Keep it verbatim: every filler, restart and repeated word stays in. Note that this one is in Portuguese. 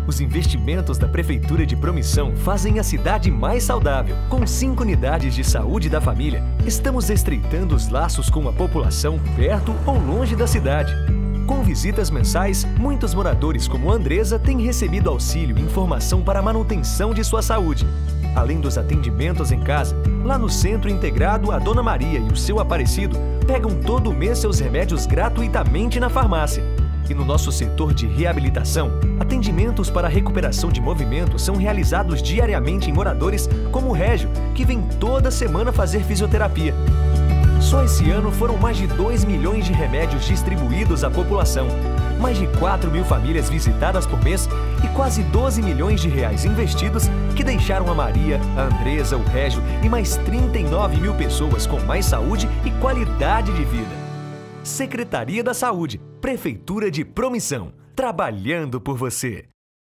Os investimentos da Prefeitura de Promissão fazem a cidade mais saudável. Com cinco unidades de saúde da família, estamos estreitando os laços com a população perto ou longe da cidade. Com visitas mensais, muitos moradores como Andresa têm recebido auxílio e informação para a manutenção de sua saúde. Além dos atendimentos em casa, lá no Centro Integrado, a Dona Maria e o seu Aparecido pegam todo mês seus remédios gratuitamente na farmácia. E no nosso setor de reabilitação, atendimentos para recuperação de movimento são realizados diariamente em moradores como o Régio, que vem toda semana fazer fisioterapia. Só esse ano foram mais de dois milhões de remédios distribuídos à população, mais de quatro mil famílias visitadas por mês e quase doze milhões de reais investidos que deixaram a Maria, a Andresa, o Régio e mais trinta e nove mil pessoas com mais saúde e qualidade de vida. Secretaria da Saúde, Prefeitura de Promissão, trabalhando por você.